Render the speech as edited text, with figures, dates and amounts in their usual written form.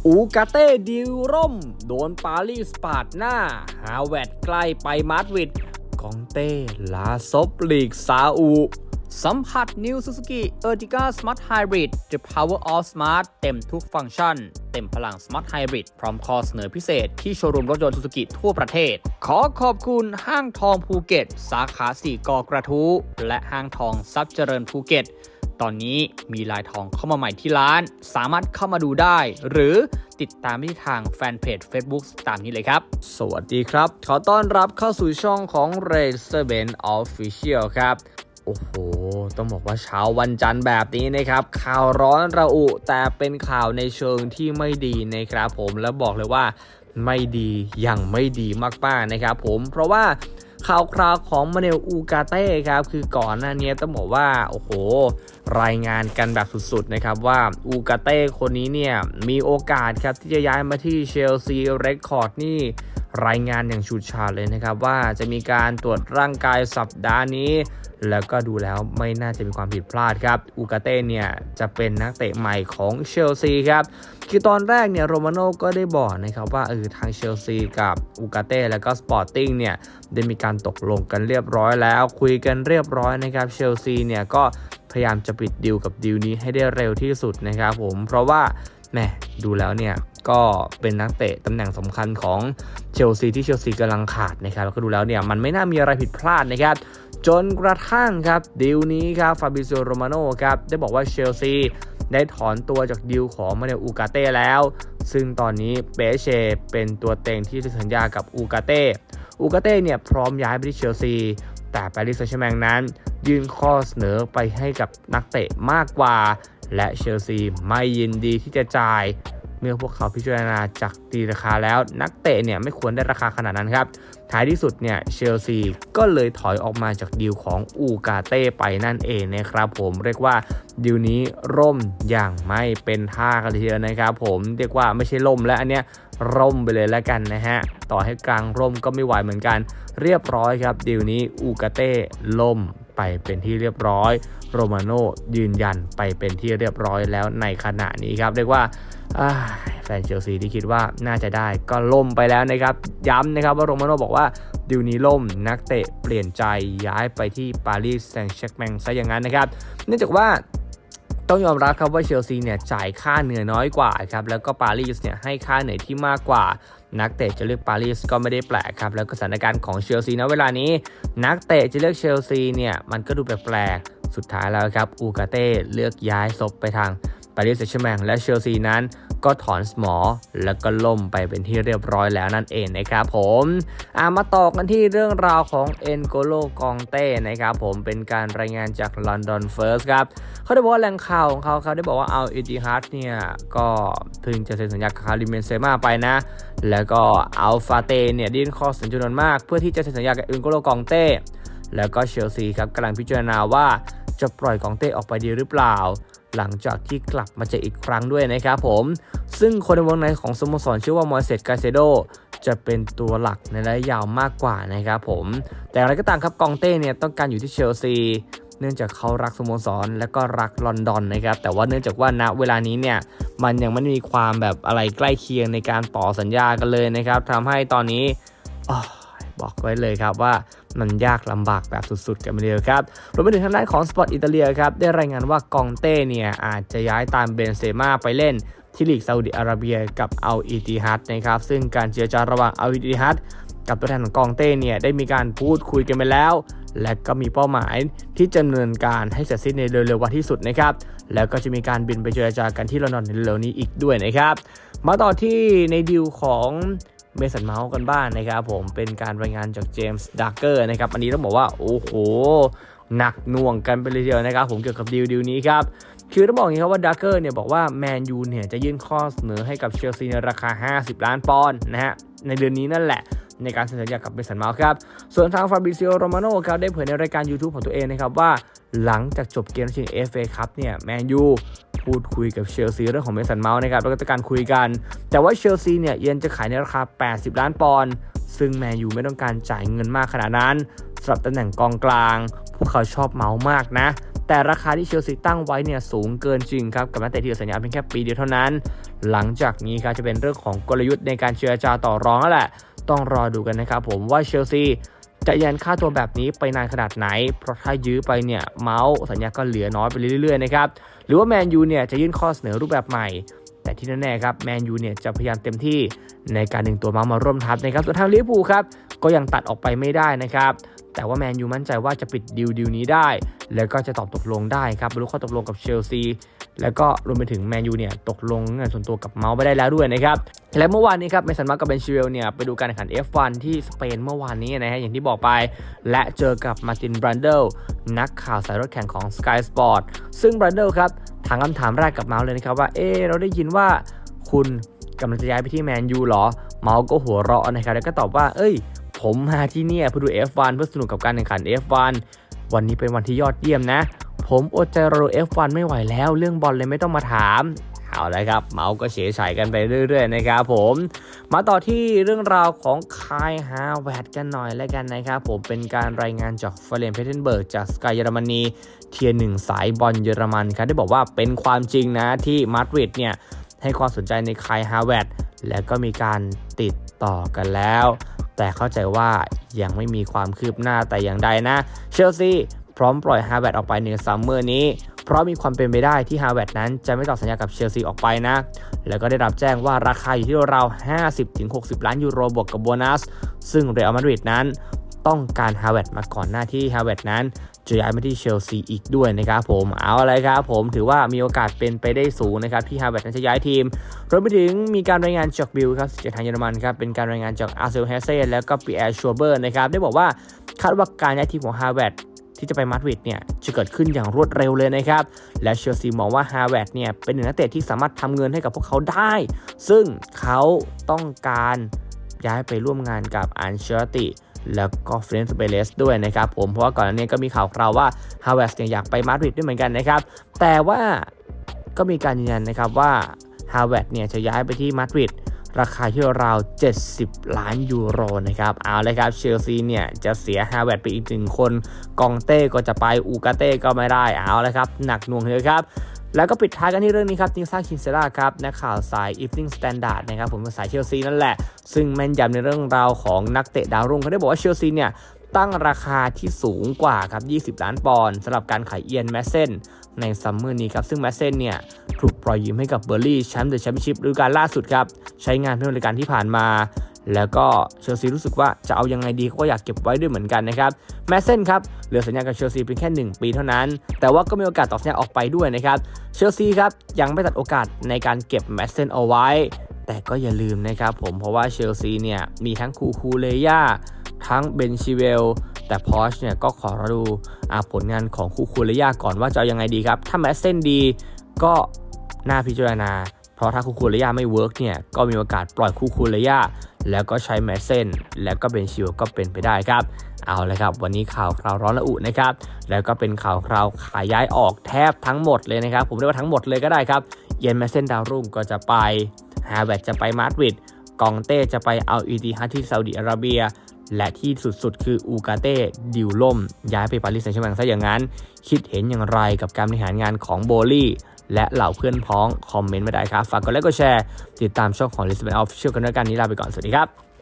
อูกาเต้ดิวร่มโดนปารีสปาดหน้าฮาเวิร์ดใกล้ไปมาดริดกองเต้ลาซบลีกซาอุสัมผัส New Suzuki Ertiga Smart Hybrid The Power of Smart เต็มทุกฟังก์ชันเต็มพลัง Smart Hybrid พร้อมข้อเสนอพิเศษที่โชว์รูมรถยนต์ Suzuki ทั่วประเทศขอขอบคุณห้างทองภูเก็ตสาขา4 กกระทู้และห้างทองทรัพย์เจริญภูเก็ตตอนนี้มีลายทองเข้ามาใหม่ที่ร้านสามารถเข้ามาดูได้หรือติดตามที่ทางแฟนเพจ Facebook ตามนี้เลยครับสวัสดีครับขอต้อนรับเข้าสู่ช่องของ Racer-Benz Official ครับโอ้โหต้องบอกว่าเช้าวันจันทร์แบบนี้นะครับข่าวร้อนระอุแต่เป็นข่าวในเชิงที่ไม่ดีนะครับผมแล้วบอกเลยว่าไม่ดีอย่างไม่ดีมากๆนะครับผมเพราะว่าข่าวคราวของมาเนลอูกาเต้ครับคือก่อนหน้านี้ต้องบอกว่าโอ้โหรายงานกันแบบสุดๆนะครับว่าอูกาเต้คนนี้เนี่ยมีโอกาสครับที่จะย้ายมาที่เชลซีเรคคอร์ดนี่รายงานอย่างฉูดฉาดเลยนะครับว่าจะมีการตรวจร่างกายสัปดาห์นี้แล้วก็ดูแล้วไม่น่าจะมีความผิดพลาดครับอูกาเต้เนี่ยจะเป็นนักเตะใหม่ของเชลซีครับคือตอนแรกเนี่ยโรมาโน่ก็ได้บอกนะครับว่าทางเชลซีกับอูกาเต้แล้วก็สปอร์ติ้งเนี่ยได้มีการตกลงกันเรียบร้อยแล้วคุยกันเรียบร้อยนะครับเชลซีเนี่ยก็พยายามจะปิดดีลกับดีลนี้ให้ได้เร็วที่สุดนะครับผมเพราะว่าแหมดูแล้วเนี่ยก็เป็นนักเตะตำแหน่งสำคัญของเชลซีที่เชลซีกำลังขาดนะครับแล้วก็ดูแล้วเนี่ยมันไม่น่ามีอะไรผิดพลาดนะครับจนกระทั่งครับดีลนี้ครับฟาบิโซโรมาโน่ครับได้บอกว่าเชลซีได้ถอนตัวจากดีลของมาเนลอูกาเต้แล้วซึ่งตอนนี้เปเช่เป็นตัวเต็งที่สัญญากับอูกาเต้เนี่ยพร้อมย้ายไปที่เชลซีแต่ปารีสแซงต์แชร์แมงนั้นยื่นข้อเสนอไปให้กับนักเตะมากกว่าและเชลซีไม่ยินดีที่จะจ่ายเมื่อพวกเขาพิจารณาจากตีราคาแล้วนักเตะเนี่ยไม่ควรได้ราคาขนาดนั้นครับท้ายที่สุดเนี่ยเชลซีก็เลยถอยออกมาจากดีลของอูกาเต้ไปนั่นเองนะครับผมเรียกว่าดีลนี้ร่มอย่างไม่เป็นท่ากันทีเดียวนะครับผมเรียกว่าไม่ใช่ล่มและอันเนี้ยร่มไปเลยแล้วกันนะฮะต่อให้กลางร่มก็ไม่ไหวเหมือนกันเรียบร้อยครับดีลนี้อูกาเต้ล่มไปเป็นที่เรียบร้อยโรมาโน่ยืนยันไปเป็นที่เรียบร้อยแล้วในขณะนี้ครับเรียกว่าแฟนเชลซีที่คิดว่าน่าจะได้ก็ล่มไปแล้วนะครับย้ำนะครับว่าโรมาโน่บอกว่าดิวนี้ล่มนักเตะเปลี่ยนใจย้ายไปที่ปารีสแซงต์แชร์แมงซะอย่างนั้นนะครับเนื่องจากว่าต้องยอมรับครับว่าเชลซีเนี่ยจ่ายค่าเหนื่อยน้อยกว่าครับแล้วก็ปารีสเนี่ยให้ค่าเหนื่อยที่มากกว่านักเตะจะเลือกปารีสก็ไม่ได้แปลกครับแล้วก็สถานการณ์ของเชลซีณเวลานี้นักเตะจะเลือกเชลซีเนี่ยมันก็ดูแปลกๆสุดท้ายแล้วครับอูกาเต้เลือกย้ายศพไปทางปารีสแซงต์แชร์แมงและเชลซีนั้นก็ถอนสมอแล้วก็ล่มไปเป็นที่เรียบร้อยแล้วนั่นเองนะครับผมมาต่อกันที่เรื่องราวของเอ็นโกโลกองเต้นะครับผมเป็นการรายงานจาก London First ครับเขาได้บอกว่าแหล่งข่าวของเขาได้บอกว่าเอาอิติฮัดเนี่ยก็เพิ่งจะเซ็นสัญญากับคาริมเบนเซม่าไปนะแล้วก็อัลฟาเต้เนี่ยยื่นข้อเสนอจำนวนมากเพื่อที่จะเซ็นสัญญากับเอ็นโกโลกองเต้แล้วก็เชลซีครับกำลังพิจารณาว่าจะปล่อยกองเต้ออกไปดีหรือเปล่าหลังจากที่กลับมาเจออีกครั้งด้วยนะครับผมซึ่งคนในวงในของสโมสรชื่อว่ามอยเซสกาเซโดจะเป็นตัวหลักในระยะยาวมากกว่านะครับผมแต่อะไรก็ตามครับกองเต้เนี่ยต้องการอยู่ที่เชลซีเนื่องจากเขารักสโมสรและก็รักลอนดอนนะครับแต่ว่าเนื่องจากว่าณเวลานี้เนี่ยมันยังไม่มีความแบบอะไรใกล้เคียงในการต่อสัญญากันเลยนะครับทำให้ตอนนี้บอกไว้เลยครับว่ามันยากลำบากแบบสุดๆกันไปเลยครับรวมไปถึงทางด้านของสปอร์ตอิตาเลียครับได้รายงานว่ากองเต้เนี่ยอาจจะย้ายตามเบนเซม่าไปเล่นที่ลีกซาอุดิอาระเบียกับอัลอิติฮัดนะครับซึ่งการเจรจาระหว่างอัลอิติฮัดกับตัวแทนของกองเต้เนี่ยได้มีการพูดคุยกันไปแล้วและก็มีเป้าหมายที่จะดำเนินการให้เสร็จสิ้นในเร็วๆวันที่สุดนะครับแล้วก็จะมีการบินไปเจรจากันที่ลอนดอนในเร็วนี้อีกด้วยนะครับมาต่อที่ในดีลของเมสันเมาส์กันบ้างนะครับผมเป็นการรายงานจากเจมส์ดักเกอร์นะครับอันนี้ต้องบอกว่าโอ้โหหนักหน่วงกันไปเลยทีเดียวนะครับผมเกี่ยวกับดีลนี้ครับคือต้องบอกอย่างนี้ครับว่าดักเกอร์เนี่ยบอกว่าแมนยูเนี่ยจะยื่นข้อเสนอให้กับเชลซีในราคา50 ล้านปอนด์นะฮะในเดือนนี้นั่นแหละในการเซ็นสัญญากับเมสันเมาส์ครับส่วนทางฟาบริซิโอโรมาโน่ครับได้เผยในรายการ YouTube ของตัวเองนะครับว่าหลังจากจบเกมชิง FA คัพเนี่ยแมนยูพูดคุยกับเชลซีเรื่องของเมสันเมาส์นะครับแล้วก็จะการคุยกันแต่ว่าเชลซีเนี่ยยังจะขายในราคา80 ล้านปอนด์ซึ่งแมนยูไม่ต้องการจ่ายเงินมากขนาดนั้นสำหรับตำแหน่งกองกลางพวกเขาชอบเมาส์มากนะแต่ราคาที่เชลซีตั้งไว้เนี่ยสูงเกินจริงครับกับนักเตะที่สัญญาเพียงแค่ปีเดียวเท่านั้นหลังจากนี้ครับจะเป็นเรื่องของกลยุทธ์ในการเจรจาต่อรองแล้วแหละต้องรอดูกันนะครับผมว่าเชลซีจะยันค่าตัวแบบนี้ไปนานขนาดไหนเพราะถ้ายื้อไปเนี่ยเมาส์สัญญาก็เหลือน้อยไปเรื่อยๆนะครับหรือว่าแมนยูเนี่ยจะยื่นข้อเสนอรูปแบบใหม่แต่ที่แน่ๆครับแมนยูเนี่ยจะพยายามเต็มที่ในการดึงตัวเมาส์มาร่วมทัพนะครับส่วนทางลิเวอร์พูลครับก็ยังตัดออกไปไม่ได้นะครับแต่ว่าแมนยูมั่นใจว่าจะปิดดีลนี้ได้แล้วก็จะตอบตกลงได้ครับบรรลุข้อตกลงกับเชลซีแล้วก็รวมไปถึงแมนยูเนี่ยตกลงเงินส่วนตัวกับเมาส์ไปได้แล้วด้วยนะครับและเมื่อวานนี้ครับเมสันมาร์กกับเบนชิเวลเนี่ยไปดูการแข่งขัน F1 ที่สเปนเมื่อวานนี้นะฮะอย่างที่บอกไปและเจอกับมาร์ตินบรันเดลนักข่าวสายรถแข่งของ Sky Sport ซึ่งบรันเดลครับถามคำถามแรกกับเมาส์เลยนะครับว่าเราได้ยินว่าคุณกำลังจะย้ายไปที่แมนยูเหรอเมาส์ก็หัวเราะนะครับแล้วก็ตอบว่าผมมาที่นี่เพื่อดู F1 เพื่อสนุกกับการแข่งขัน F1 วันนี้เป็นวันที่ยอดเยี่ยมนะผมอดใจรอดู F1 ไม่ไหวแล้วเรื่องบอลเลยไม่ต้องมาถามเอาละครับเมาส์ก็เฉยฉายกันไปเรื่อยๆนะครับผมมาต่อที่เรื่องราวของคายฮาเวิร์ตกันหน่อยแล้วกันนะครับผมเป็นการรายงานจากเฟเรนเพเทนเบิร์กจากสกายเยอรมนีเทียร์1สายบอลเยอรมันครับได้บอกว่าเป็นความจริงนะที่มาดริดเนี่ยให้ความสนใจในคายฮาเวิร์ตและก็มีการติดต่อกันแล้วแต่เข้าใจว่ายังไม่มีความคืบหน้าแต่อย่างใดนะเชลซีพร้อมปล่อยฮาเวิร์ตออกไปในซัมเมอร์นี้เพราะมีความเป็นไปได้ที่ฮาเวิร์ตนั้นจะไม่ต่อสัญญากับเชลซีออกไปนะแล้วก็ได้รับแจ้งว่าราคาอยู่ที่ราว 50-60 ล้านยูโรบวกกับโบนัสซึ่งเรอัลมาดริดนั้นต้องการฮาเวิร์ตมาก่อนหน้าที่ฮาเวิร์ตนั้นจะย้ายมาที่เชลซีอีกด้วยนะครับผมเอาอะไรครับผมถือว่ามีโอกาสเป็นไปได้สูงนะครับที่ฮาเวิร์ตนั้นจะย้ายทีมรวมไปถึงมีการรายงานจากบิลครับจากทางเยอรมันครับเป็นการรายงานจากอาร์เซลเฮเซ่แล้วก็ปีแอร์ชัวเบอร์นะครับได้บอกว่าคาดว่าการย้ายทีมของฮาเวิร์ตที่จะไปมาดริดเนี่ยจะเกิดขึ้นอย่างรวดเร็วเลยนะครับและเชลซีมองว่าฮาเวิร์ตเนี่ยเป็นหนึ่งนักเตะที่สามารถทำเงินให้กับพวกเขาได้ซึ่งเขาต้องการย้ายไปร่วมงานกับอันเชลติแล้วก็เฟรนซ์เบเลสด้วยนะครับผมเพราะว่าก่อนหน้านี้ก็มีข่าวคราวว่าฮาเวิร์ตเนี่ยอยากไปมาดริดด้วยเหมือนกันนะครับแต่ว่าก็มีการยืนยันนะครับว่าฮาเวิร์ตเนี่ยจะย้ายไปที่มาดริดราคาที่ราว70 ล้านยูโรนะครับเอาเลยครับเชลซีเนี่ยจะเสียฮาเวิร์ตไปอีก1คนกองเต้ก็จะไปอูกาเต้ก็ไม่ได้เอาเลยครับหนักหน่วงเลยครับแล้วก็ปิดท้ายกันที่เรื่องนี้ครับนิวซ่าคินเซล่าครับนักข่าวสาย Evening Standard นะครับผมเป็นสายเชลซีนั่นแหละซึ่งแม่นยำในเรื่องราวของนักเตะดาวรุ่งเขาได้บอกว่าเชลซีเนี่ยตั้งราคาที่สูงกว่าครับ20 ล้านปอนด์สำหรับการขายเอียนแมสเซนในซัมเมอร์นี้ครับซึ่งแมสเซนเนี่ยถูกปล่อยยืมให้กับเบอร์ลี่แชมป์เดอะแชมเปี้ยนชิพฤดูกาลล่าสุดครับใช้งานเพื่อรายการที่ผ่านมาแล้วก็เชลซีรู้สึกว่าจะเอายังไงดีก็อยากเก็บไว้ด้วยเหมือนกันนะครับแมสเซนครับเหลือสัญญากับเชลซีเพียงแค่1 ปีเท่านั้นแต่ว่าก็มีโอกาสต่อสัญญาออกไปด้วยนะครับเชลซีครับยังไม่ตัดโอกาสในการเก็บแมสเซนเอาไว้แต่ก็อย่าลืมนะครับผมเพราะว่าเชลซีเนี่ยมีทั้งคูเลย่าทั้งเบนชิเวลแต่พอชเนี่ยก็ขอดูผลงานของคูเลย่าก่อนว่าจะเอายังไงดีครับถ้าแมสเซนดีก็น่าพิจารณาเพราะถ้าคูเลย่าไม่เวิร์กเนี่ยก็มีโอกาสปล่อยคูเลย่าแล้วก็ใช้แมสเซนแล้วก็เบนชิเวลก็เป็นไปได้ครับเอาเลยครับวันนี้ข่าวคราวร้อนระอุนะครับแล้วก็เป็นข่าวคราวขายย้ายออกแทบทั้งหมดเลยนะครับผมเรียกว่าทั้งหมดเลยก็ได้ครับเยนแมสเซนดาวรุ่งก็จะไปฮาเวิร์ตจะไปมาดริดกองเต้จะไปอัลอีติฮัดที่ซาอุดิอาระเบียและที่สุดๆคืออูกาเต้ดิวล่มย้ายไปปารีสแซงต์แชร์แมงซะอย่างนั้นคิดเห็นอย่างไรกับการบริหารงานของโบลี่และเหล่าเพื่อนพ้องคอมเมนต์มาได้ครับฝากกดไลค์กดแชร์ติดตามช่องของ Lisbon Official กันด้วยกันนี้ลาไปก่อนสวัสดีครับ